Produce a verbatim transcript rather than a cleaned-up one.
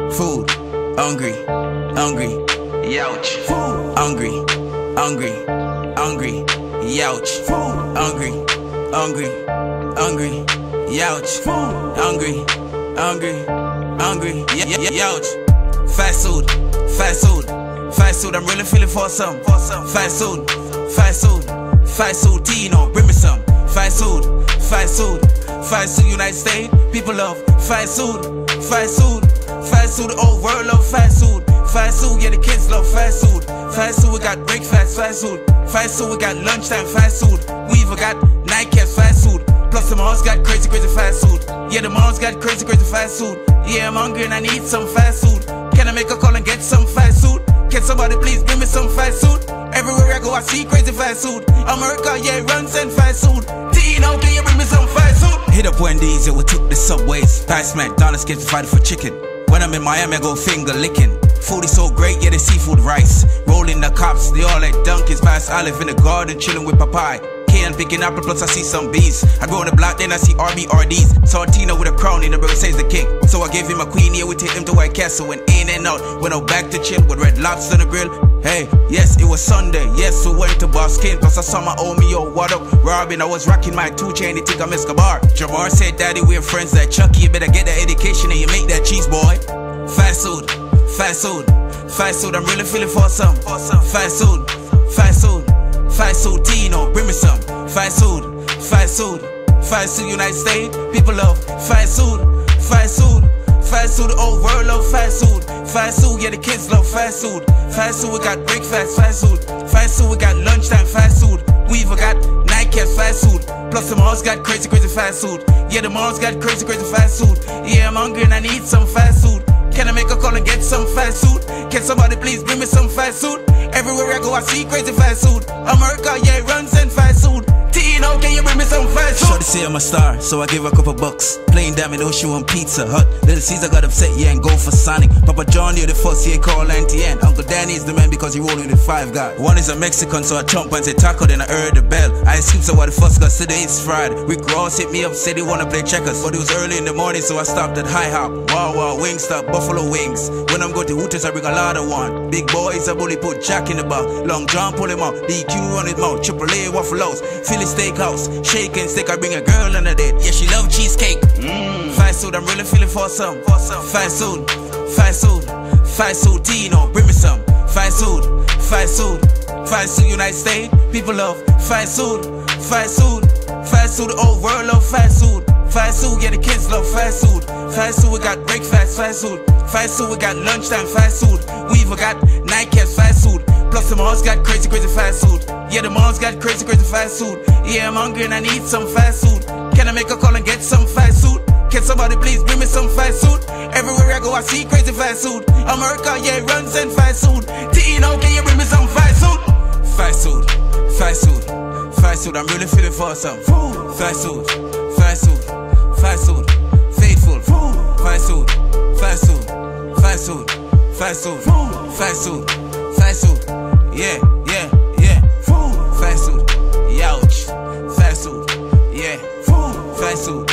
Food, hungry, hungry, youch. Food, hungry, hungry, hungry, youch. Food, hungry, hungry, hungry, youch. Food, hungry, hungry, hungry, youch. Fast food, fast food, fast food. I'm really feeling for some. Fast food, fast food, fast food. Tino, bring me some. Fast food, fast food, fast food. United States, people love fast food, fast food. Fast food, the whole world love fast food. Fast food, yeah, the kids love fast food. Fast food, we got breakfast, fast food. Fast food, we got lunchtime, fast food. We even got nightcaps, fast food. Plus the malls got crazy, crazy fast food. Yeah, the malls got crazy, crazy fast food. Yeah, I'm hungry and I need some fast food. Can I make a call and get some fast food? Can somebody please bring me some fast food? Everywhere I go, I see crazy fast food. America, yeah, runs and fast food. Tino, can you bring me some fast food? Hit up Wendy's, yeah, we took the subways. Past McDonald's, get fighting for chicken. When I'm in Miami, I go finger licking. Food is so great, yeah, the seafood rice. Rolling the cops, they all like donkeys. Past Olive in the garden, chilling with Popeye. Can picking apple, plus I see some bees. I go on the block, then I see R B R Ds. Saw Tina with a crown in the burger, says the king. So I gave him a queen, yeah, we take him to White Castle. And in and out, went out back to chill with Red Lobster on the grill. Hey, yes, it was Sunday, yes, we went to Boskin. Plus I saw my homie, yo, what up, Robin? I was rocking my two chain, he think I'm Escobar. Jamar said, daddy, we're friends like Chucky. You better get that education and you make that cheese, boy. Fast food, fast food, fast food. I'm really feeling for some. Fast food, fast food, fast food. Tino, bring me some. Fast food, fast food, fast food. United States, people love fast food, fast food, fast food. The whole world love fast food, fast food. Yeah, the kids love fast food. Fast food, we got breakfast, fast food. Fast food, we got lunchtime, fast food. We even got nightcaps, fast food. Plus the malls got crazy, crazy fast food. Yeah, the malls got crazy, crazy fast food. Yeah, I'm hungry and I need some fast food. Can I make a call and get some fast food? Can somebody please bring me some fast food? Everywhere I go, I see crazy fast food. America, yeah, runs and fast food. Tino, can you bring me some fast food? Shorty say I'm a star, so I give her a couple bucks. Plain Domino, she want Pizza Hut. Little Caesar got upset, yeah, and go for Sonic. Papa John, you're the first, yeah, call Auntie Ann. Uncle Danny is the man because he rolling with five guys. One is a Mexican, so I jump and say taco, then I heard the bell. I assume so what the first got today is Friday. Rick Ross hit me up, said he wanna play checkers, but it was early in the morning, so I stopped at High Hop. Wow, wow, Wingstop, Buffalo Wings. When I'm going to Hooters, I bring a lot of one. Big boys, I bully put Jack in the box. Long John pull him out, D Q on his mouth. Triple A Waffle House, Philly Steakhouse. Shake and stick, I bring a girl on a date. Yeah, she love cheesecake. Mmm. Fast food, I'm really feeling for some. Fast food, fast food, fast food. Tino, bring me some. Fast food, fast food, fast food. United States, people love fast food, fast food, fast food. The whole world love fast food. Fast food, yeah, the kids love fast food. Fast food, we got breakfast, fast food. Fast food, we got lunchtime, fast food. We even got nightcaps, fast food. Plus the malls got crazy, crazy fast food. Yeah, the malls got crazy, crazy fast food. Yeah, I'm hungry and I need some fast food. Can I make a call and get some fast food? Can somebody please bring me some fast food? Everywhere I go, I see crazy fast food. America, yeah, runs and fast food. Tino, can you bring me some fast food? Fast food, fast food, fast food. I'm really feeling for some. Fast food, fast food, fast food. Faithful, fast food, fast food, fast food, fast food, fast food, fast food. Yeah, yeah, yeah. Fast food, youch. Fast food, yeah. Fast food.